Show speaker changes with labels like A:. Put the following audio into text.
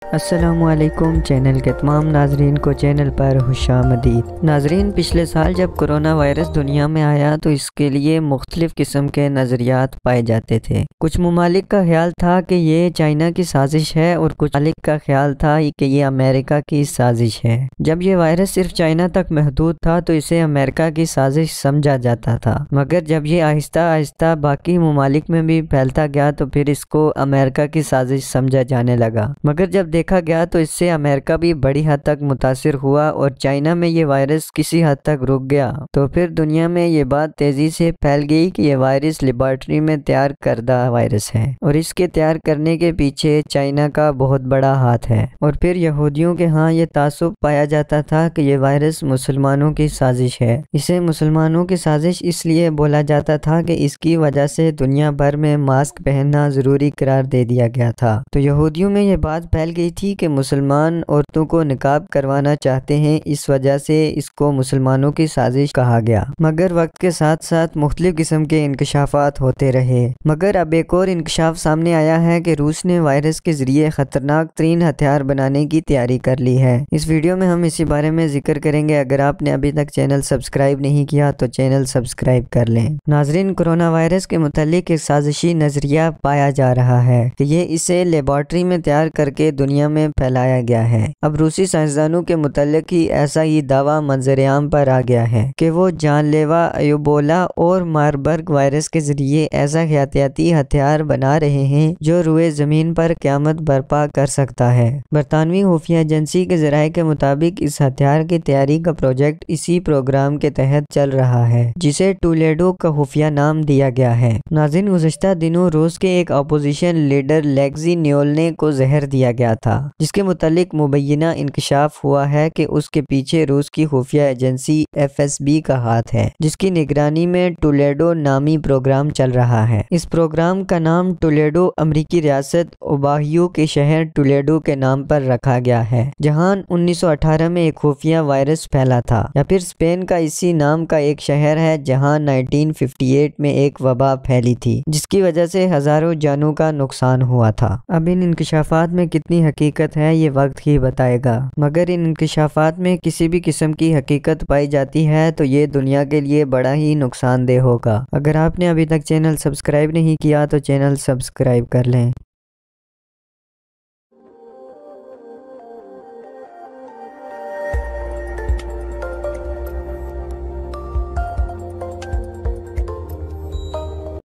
A: अस्सलामुअलैकुम। चैनल के तमाम नाजरीन को चैनल पर खुशामदीद। नाजरीन, पिछले साल जब कोरोना वायरस दुनिया में आया तो इसके लिए मुख्तलिफ किस्म के नज़रियात पाए जाते थे। कुछ ममालिक का ख्याल था कि ये चाइना की साजिश है और कुछ ममालिक का ख्याल था कि ये अमेरिका की साजिश है। जब ये वायरस सिर्फ चाइना तक महदूद था तो इसे अमेरिका की साजिश समझा जाता था, मगर जब ये आहिस्ता आहिस्ता बाकी ममालिक में भी फैलता गया तो फिर इसको अमेरिका की साजिश समझा जाने लगा। मगर जब देखा गया तो इससे अमेरिका भी बड़ी हद तक मुतासिर हुआ और चाइना में ये वायरस किसी हद तक रुक गया तो फिर दुनिया में ये बात तेजी से फैल गई कि ये वायरस लेबॉर्ट्री में तैयार करदा वायरस है और इसके तैयार करने के पीछे चाइना का बहुत बड़ा हाथ है। और फिर यहूदियों के यहाँ ये तासुब पाया जाता था कि ये वायरस मुसलमानों की साजिश है। इसे मुसलमानों की साजिश इसलिए बोला जाता था कि इसकी वजह से दुनिया भर में मास्क पहनना जरूरी करार दे दिया गया था। तो यहूदियों में ये बात फैल गई थी कि मुसलमान औरतों को निकाब करवाना चाहते हैं, इस वजह से इसको मुसलमानों की साजिश कहा गया। मगर वक्त के साथ साथ मुख्तलिफ किस्म के इंकशाफात होते रहे। मगर अब एक और इंकशाफ सामने आया है कि रूस ने वायरस के जरिए खतरनाक तरीन हथियार बनाने की तैयारी कर ली है। इस वीडियो में हम इसी बारे में जिक्र करेंगे। अगर आपने अभी तक चैनल सब्सक्राइब नहीं किया तो चैनल सब्सक्राइब कर लें। नाजरीन, कोरोना वायरस के मुतालिक एक साजिशी नजरिया पाया जा रहा है कि ये इसे लेबॉर्ट्री में तैयार करके दुनिया में फैलाया गया है। अब रूसी साइंसदानों के मुतालिक ही ऐसा ही दावा मंजर-ए-आम पर आ गया है कि वो जानलेवा एबोला और मारबर्ग वायरस के जरिए ऐसा एहतियाती हथियार बना रहे हैं जो रुए जमीन पर क़यामत बर्पा कर सकता है। बरतानवी खुफिया एजेंसी के ज़राए के मुताबिक इस हथियार की तैयारी का प्रोजेक्ट इसी प्रोग्राम के तहत चल रहा है जिसे टोलेडो का खुफिया नाम दिया गया है। नाज़रीन, गुज़श्ता दिनों रूस के एक अपोजिशन लीडर लेक्सी न्योल्ने को जहर दिया गया था, जिसके मुतालिक मुबैना इंकशाफ हुआ है कि उसके पीछे रूस की खुफिया एजेंसी FSB का हाथ है, जिसकी निगरानी में टोलेडो नामी प्रोग्राम चल रहा है। इस प्रोग्राम का नाम टोलेडो अमरीकी रियासत ओबाहियो के शहर टोलेडो के नाम पर रखा गया है, जहां 1918 में एक खुफिया वायरस फैला था। या फिर स्पेन का इसी नाम का एक शहर है जहां 1958 में एक वबा फैली थी, जिसकी वजह से हजारों जानों का नुकसान हुआ था। अब इन इंकशाफात में कितनी हकीकत है ये वक्त ही बताएगा, मगर इन इंकशाफात में किसी भी किस्म की हकीकत पाई जाती है तो ये दुनिया के लिए बड़ा ही नुकसानदेह होगा। अगर आपने अभी तक चैनल सब्सक्राइब नहीं किया तो चैनल सब्सक्राइब कर लें।